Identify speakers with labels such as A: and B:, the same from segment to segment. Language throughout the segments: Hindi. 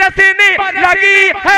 A: बरसने लगी है।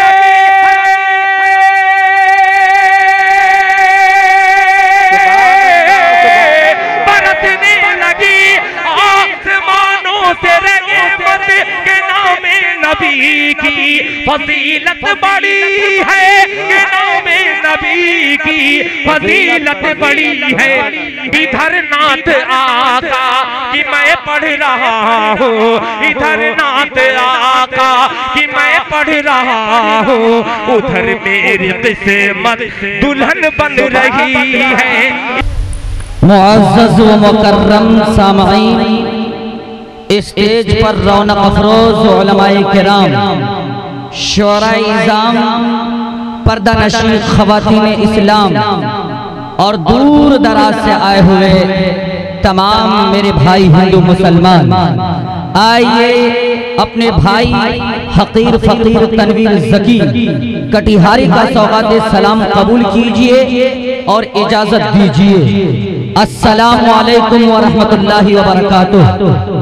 A: बरसने लगी आसमानों से रहमत के नामे नबी की फजीलत बड़ी है, के नामे नबी की फजीलत बड़ी है। इधर नात आका कि मैं पढ़ रहा हूँ, इधर नात आका कि मैं पढ़ रहा हूँ, उधर मेरी किस्मत दुल्हन बन रही है।
B: मुअज़्ज़ज़ व मुकर्रम सामईन, स्टेज पर रौनक अफरोज उलमाए किराम, शुअराए इज़ाम, पर्दा नशीं ख़वातीन इस्लाम और दूर दराज से आए हुए तमाम मेरे भाई हिंदू मुसलमान, आइए अपने भाई हकीर फकीर तनवीर ज़की कटिहारी का सौगात सलाम कबूल कीजिए और इजाजत दीजिए। अस्सलामु अलैकुम व रहमतुल्लाहि व बरकातुहू।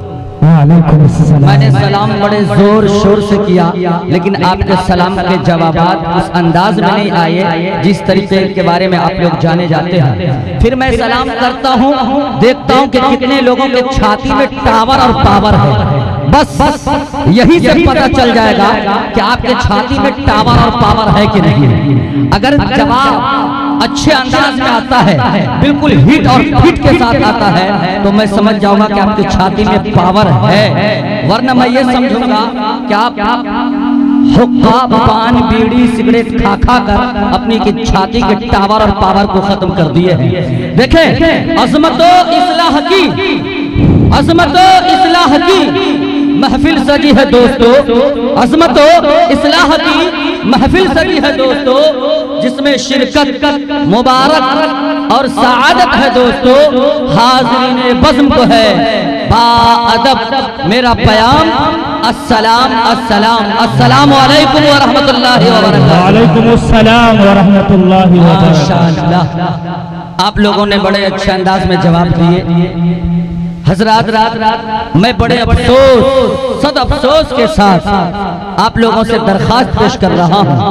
B: मैंने सलाम बड़े जोर शोर से किया, लेकिन आपके सलाम के जवाबात उस अंदाज में नहीं आए जिस तरीके के बारे में आप लोग जाने जाते हैं। फिर मैं सलाम करता हूँ, देखता हूँ कि कितने लोगों के छाती में टावर और पावर है। बस यही से पता चल जाएगा कि आपके छाती में टावर और पावर है कि नहीं। अगर जवाब अच्छे अंदाज में आता है, बिल्कुल हिट और फिट के साथ आता है, तो मैं समझ जाऊंगा कि आपकी छाती में पावर है। वरना मैं ये समझूंगा कि आप हुक्का, पान, बीड़ी, सिगरेट खा खा कर अपनी की छाती के टावर और पावर को खत्म कर दिए हैं। देखें, अज़मतो इस्लाह की, अज़मतो इस्लाह की महफिल सजी है दोस्तों, अज़मतो इस्लाह की महफिल सजी है दोस्तों, जिसमें शिरकत मुबारक और सआदत है दोस्तों। हाज़रीने बज़्म को है बाअदब मेरा प्याम, अस्सलाम अस्सलाम अस्सलामु अलैकुम व रहमतुल्लाहि व बरकातुहू।
C: वालेकुम अस्सलाम व रहमतुल्लाहि व
B: बरकातुहू। आप लोगों ने बड़े अच्छे अंदाज में जवाब दिए। हजरात, मैं बड़े अफसोस, सद अफसोस के साथ आप लोगों से दरखास्त पेश कर रहा हूँ।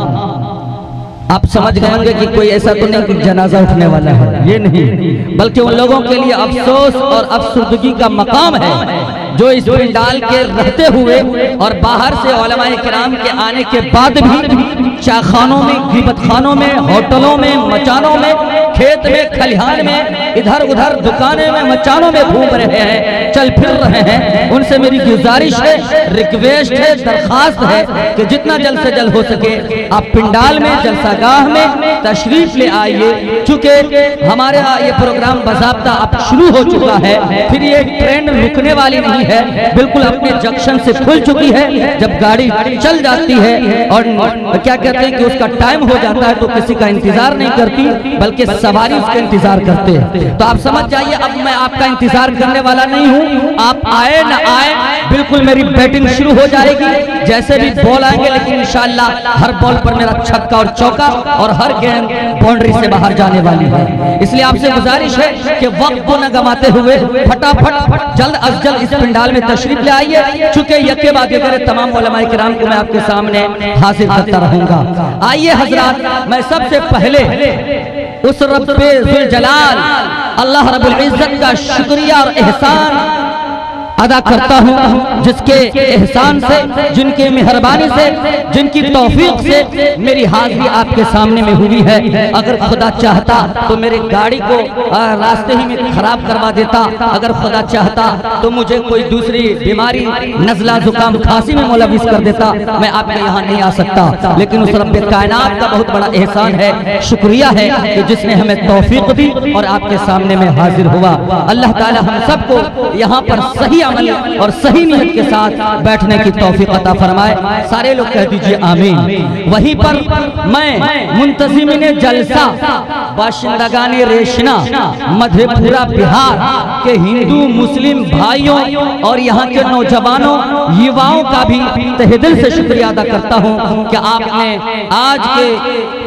B: आप समझ गए होंगे कि कोई ऐसा तो नहीं कि जनाजा उठने वाला है, ये नहीं, बल्कि उन लोगों के लिए अफसोस और अफसुर्दगी का मकाम है जो इस पंडाल के रहते हुए और बाहर से उलमाए किराम के आने के बाद भी चाखानों में, गिबत खानों में, होटलों में, मचानों में, खेत में, खलिहान में, इधर उधर दुकानें में, मचानों में घूम रहे हैं, चल फिर रहे हैं। उनसे मेरी गुजारिश है, रिक्वेस्ट है, दरखास्त है कि जितना जल्द से जल्द हो सके आप पंडाल में, जलसागाह में तशरीफ ले आइए। चूंकि हमारे यहाँ ये प्रोग्राम बाज़ाब्ता अब शुरू हो चुका है, फिर ये ट्रेन रुकने वाली नहीं है, बिल्कुल अपने जंक्शन से खुल चुकी है। जब गाड़ी चल जाती है और क्या कहते हैं कि उसका टाइम हो जाता है, तो किसी का इंतजार नहीं करती, बल्कि सवारी उसका इंतजार करते हैं। तो आप समझ जाइए, अब मैं आपका इंतजार करने वाला नहीं हूँ। आप आए न आए, बिल्कुल मेरी बैटिंग शुरू हो जाएगी। जैसे भी बॉल आएंगे, लेकिन इंशाअल्लाह हर बॉल पर मेरा छक्का और चौका और हर गेंद बाउंड्री से बाहर जाने वाली है। इसलिए आपसे गुजारिश है कि वक्त को न गंवाते हुए फटाफट जल्द अज जल्द इस पंडाल में तशरीफ ले आइए। चूंकि यके बाद तमाम उलमाए किराम को मैं आपके सामने हाजिर करता रहूंगा। आइए हजरात, मैं सबसे पहले उस रब्बे ज़ुल जलाल अल्लाह रब्बुल इज्जत का शुक्रिया और एहसान अदा करता हूँ, जिसके एहसान से, जिनके मेहरबानी से, जिनकी तौफीक से मेरी हाजिरी आपके सामने में हुई है। अगर खुदा चाहता तो मेरे गाड़ी को रास्ते ही में खराब करवा देता, अगर खुदा चाहता तो मुझे कोई दूसरी बीमारी, नज़ला, जुकाम, खांसी में मुलविस कर देता, मैं आपके यहाँ नहीं आ सकता। लेकिन उस रब्बे कायनात का बहुत बड़ा एहसान है, शुक्रिया है कि जिसने हमें तौफीक दी और आपके सामने में हाजिर हुआ। अल्लाह ताला हम सबको यहाँ पर सही अमल और सही नियत के साथ बैठने की तौफीक अता फरमाए। सारे लोग कह दीजिए आमीन। वहीं पर मैं मुंतज़िमीन जलसा बाशिंदगाने रेशना मधेपुरा बिहार के हिंदू मुस्लिम भाइयों और यहाँ के नौजवानों, युवाओं का भी तहे दिल से शुक्रिया अदा करता हूँ कि आपने आज के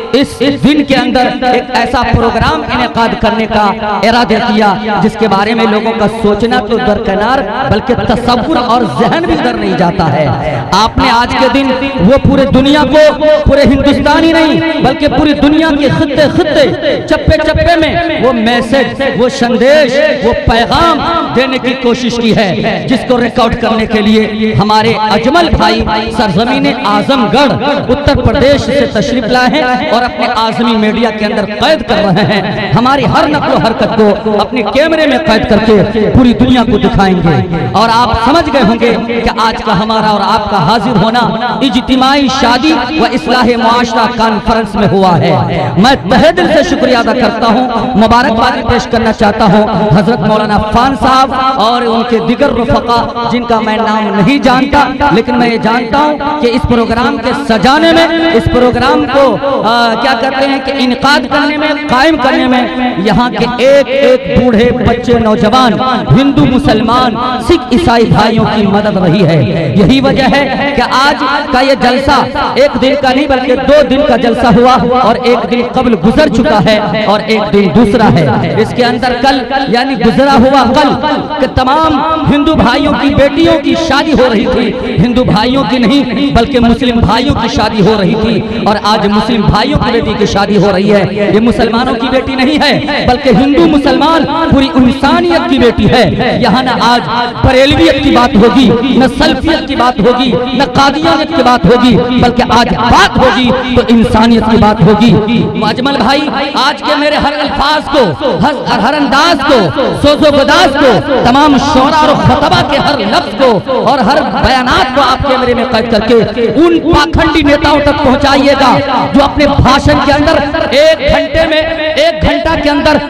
B: इस दिन के अंदर एक ऐसा प्रोग्राम इनेकाद करने का इरादा किया जिसके बारे में लोगों का सोचना तो दरकिनार बल्कि तसव्वुर और जहन भी उधर नहीं जाता है। आपने आज के दिन वो पूरे दुनिया को, पूरे हिंदुस्तान ही नहीं बल्कि पूरी दुनिया के खित्ते खित्ते चप्पे चप्पे में वो मैसेज, वो संदेश, वो पैगाम देने की कोशिश की है, जिसको रिकॉर्ड करने के लिए हमारे अजमल भाई सरजमीन आजमगढ़ उत्तर प्रदेश से तशरीफ लाए हैं और अपने आजमी मीडिया के अंदर कैद कर रहे हैं। हमारी हर नक्ल हरकत को अपने कैमरे में कैद करके पूरी दुनिया को दिखाएंगे। और आप समझ गए होंगे कि आज का हमारा और आपका हाजिर होना इज्तिमाई शादी व इस्लाह मुआशरा कॉन्फ्रेंस में हुआ है। मैं तहे दिल से शुक्रिया अदा करता हूँ, मुबारकबाद पेश करना चाहता हूँ हजरत मौलाना फान साहब और उनके दिगर रफ़क़ा जिनका मैं नाम नहीं जानता, लेकिन मैं ये जानता हूँ कि इस प्रोग्राम के सजाने में, इस प्रोग्राम को क्या कहते हैं कि इनकाद करने में, कायम करने में यहाँ के एक एक बूढ़े बच्चे, नौजवान, हिंदू, मुसलमान, सिख, ईसाई भाइयों की मदद रही है। यही वजह है कि आज का ये जलसा एक दिन का नहीं बल्कि 2 दिन का जलसा हुआ और एक दिन कबल गुजर चुका है और एक दिन दूसरा है। इसके अंदर कल यानी गुजरा हुआ कल के तमाम हिंदू भाइयों की बेटियों की शादी हो रही थी, हिंदू भाइयों की नहीं बल्कि मुस्लिम भाइयों की शादी हो रही थी और आज मुस्लिम भाइयों की बेटी की शादी हो रही है। ये मुसलमानों की बेटी नहीं है बल्कि हिंदू मुसलमान पूरी इंसानियत की बेटी है। यहाँ न आज बरेलवियत की बात होगी, न सल्फियत की बात होगी, न कादियानियत की बात होगी, बल्कि आज बात होगी तो इंसानियत की बात होगी। अजमल भाई आज के मेरे हर अल्फाज को, हर अंदाज को, सोजो गदाज को, तमाम शोरा और खतबा के हर लफ्ज को और हर बयानात को आप कैमरे में कैद करके उन पाखंडी नेताओं तक पहुंचाइएगा जो अपने भाषण के अंदर 1 घंटे में, 1 घंटा के अंदर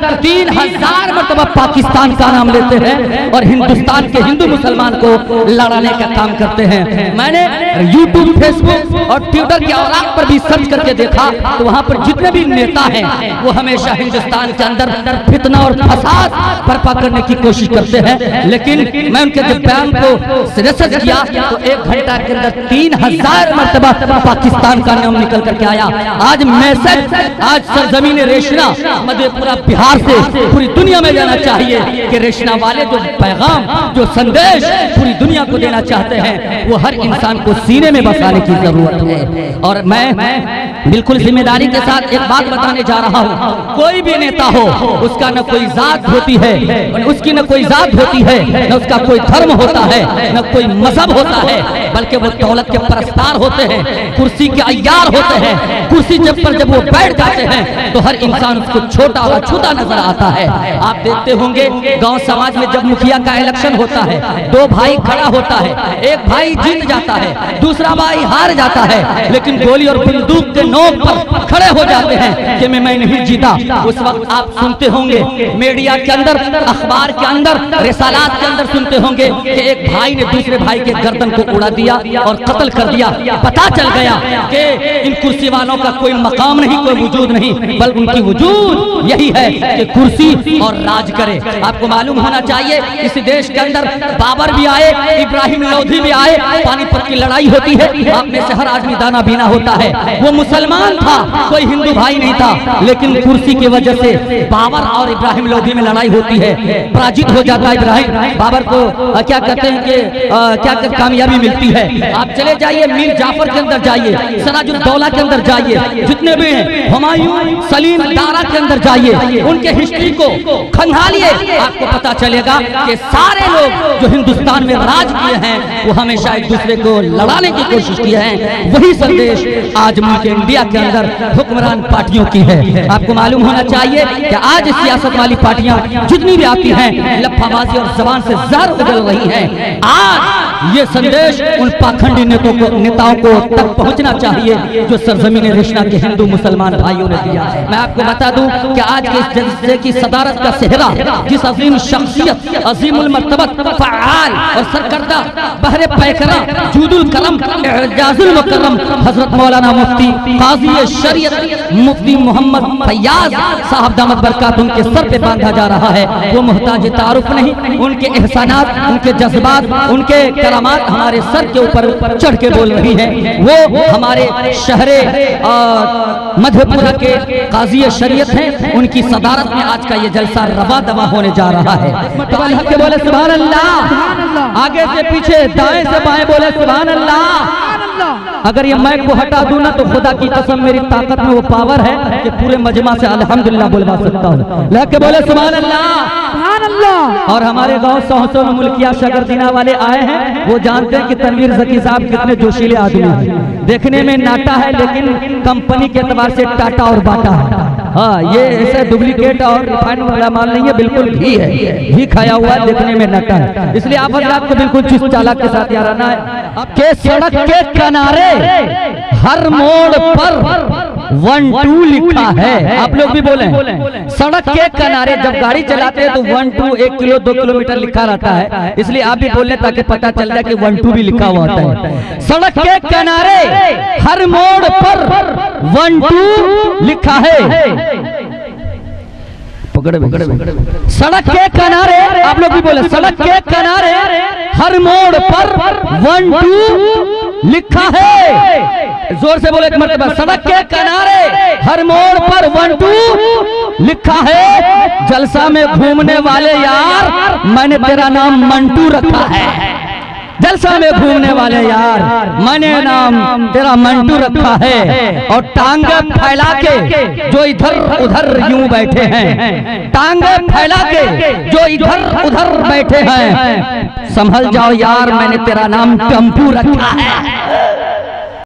B: 3000 मरतबा पाकिस्तान का नाम लेते हैं और हिंदुस्तान के हिंदू मुसलमान को लड़ाने का काम करते हैं। मैंने यूट्यूब, फेसबुक और ट्विटर के औराक पर भी सर्च करके देखा तो वहां पर जितने भी नेता हैं वो हमेशा हिंदुस्तान के अंदर फितना और फसाद बर्पा करने की कोशिश करते हैं। लेकिन मैं उनके जब बयान को रिसर्च किया तो 1 घंटा के अंदर 3000 मरतबा पाकिस्तान का नाम निकल करके आया। आज मैसेज, आज सरजमीन रेशना मधेपुरा बिहार से पूरी दुनिया में जाना चाहिए कि रेशना वाले जो पैगाम, जो संदेश पूरी दुनिया को देना चाहते हैं वो हर इंसान को सीने में बसाने की जरूरत है। और मैं बिल्कुल जिम्मेदारी के साथ एक बात बताने जा रहा हूँ, कोई भी नेता हो उसका न कोई जात होती है, उसकी न कोई जात होती है, न उसका कोई धर्म होता है, न कोई मजहब होता है, बल्कि वो दौलत के परस्तार होते हैं, कुर्सी के अय्यार होते हैं। कुर्सी पर जब वो बैठ जाते हैं तो हर इंसान उसको छोटा और छूता नजर आता है। आप देखते होंगे गांव समाज में जब मुखिया का इलेक्शन होता है 2 भाई खड़ा होता है, एक भाई जीत जाता है, दूसरा भाई हार जाता है, लेकिन गोली और बंदूक के नोक पर खड़े हो जाते हैं कि मैं नहीं जीता। उस वक्त आप सुनते होंगे मीडिया के अंदर, अखबार के अंदर, रिसालात के अंदर सुनते होंगे कि एक भाई ने दूसरे भाई के गर्दन को उड़ा दिया और कत्ल कर दिया। पता चल गया कि इन कुर्सी वालों का कोई मकाम नहीं, कोई वजूद नहीं, बल्कि उनकी वजूद यही है कि कुर्सी और राज करे। आपको मालूम होना चाहिए इस देश के अंदर बाबर भी आए, इब्राहिम लोधी भी आए, पानीपत की लड़ाई होती है, आप में से हर आदमी दाना बीना होता है। वो मुसलमान था, कोई हिंदू भाई नहीं था, लेकिन कुर्सी की वजह से बाबर और इब्राहिम लोधी में लड़ाई होती है, पराजित हो जाता है इब्राहिम। बाबर को क्या कहते हैं कि क्या कामयाबी मिलती है। आप चले जाइए मीर जाफर के अंदर जाइए, सराजुद्दौला के अंदर जाइए, जितने भी हैं हुमायूं, सलीम, दारा के अंदर जाइए, उनके हिस्ट्री को खंगालिए, आपको पता चलेगा कि सारे लोग जो हिंदुस्तान में राज किए हैं वो हमेशा एक दूसरे को लड़ाने की कोशिश किए हैं। वही संदेश आज मुल्क इंडिया के अंदर हुक्मरान पार्टियों की है। आपको मालूम होना चाहिए कि आज सियासत वाली पार्टियां जितनी भी आती हैं लफ्फाबाजी और जबान से जहर उगल रही हैं। आज ये संदेश उन पाखंडी नेताओं को तक पहुंचना चाहिए जो सरजमीन रेशना के हिंदू मुसलमान भाइयों ने दिया है। मैं आपको बता दूं कि आज के इस जलसे की सदारत का सेहरा जिस अजीम शख्सियत, अजीमुल मर्तबत, फ़आल और सरकर्दा, बहरे पैकरा, जूदुल करम, एजाजुल मुकर्रम हजरत मौलाना मुफ्ती काजी शरीयत मुफ्ती मोहम्मद फैयाज साहब दामद बरकात उनके सर पे बांधा जा रहा है। वो मोहताज तारुफ नहीं, उनके एहसानात, उनके जज्बात, उनके करामात हमारे सर के ऊपर चढ़ के बोल रही हैं। वो हमारे शहरे मधेपुरा के काजी शरीयत हैं, उनकी सदारत में आज का ये जलसा रवा दवा होने जा रहा है। तो अल्लाह के बोले सुभान अल्लाह, आगे से पीछे दाएं से बाएं बोले सुभान अल्लाह। अगर ये माइक को हटा दूं ना तो खुदा की कसम मेरी ताकत में वो पावर है कि पूरे मजमा से अल्हम्दुलिल्लाह बुलवा सकता हूँ। अल्लाह के बोले सुभान अल्लाह। और हमारे गांव सहसो में मुल्किया शगरदीना वाले आए हैं, वो जानते हैं कि तनवीर ज़की साहब कितने जोशीले आदमी हैं। देखने में नाटा है लेकिन कंपनी के एतबार से टाटा और बाटा है। हाँ, ये ऐसा डुप्लीकेट और रिफाइंड वाला माल नहीं है, बिल्कुल घी है, घी खाया हुआ देखने में नटा है। इसलिए आप हज़रात को बिल्कुल चुस्त चालाक के साथ यार आना है कि सड़क के किनारे हर मोड़ पर 1-2 लिखा है। आप लोग भी बोले सड़क के किनारे जब गाड़ी चलाते हैं तो 1-2 1 किलो 2 किलोमीटर लिखा रहता है, इसलिए आप भी बोलने ताकि पता चल जाए कि 1-2 भी लिखा हुआ होता है। सड़क के किनारे हर मोड़ पर 1-2 लिखा है। पकड़े सड़क के किनारे, आप लोग भी बोले सड़क के किनारे हर मोड़ पर 1-2 लिखा है। जोर से बोले एक मर्तबा, सड़क के किनारे हर मोड़ पर 1-2 लिखा है। जलसा में घूमने वाले यार मैंने तेरा नाम मंटू रखा है। जलसा में घूमने वाले यार मैंने नाम तेरा मंटू रखा है। और टांगे फैला के जो इधर उधर यूं बैठे हैं, टांगे फैला के जो इधर उधर बैठे हैं, संभल जाओ यार मैंने तेरा नाम टम्पू रखा है।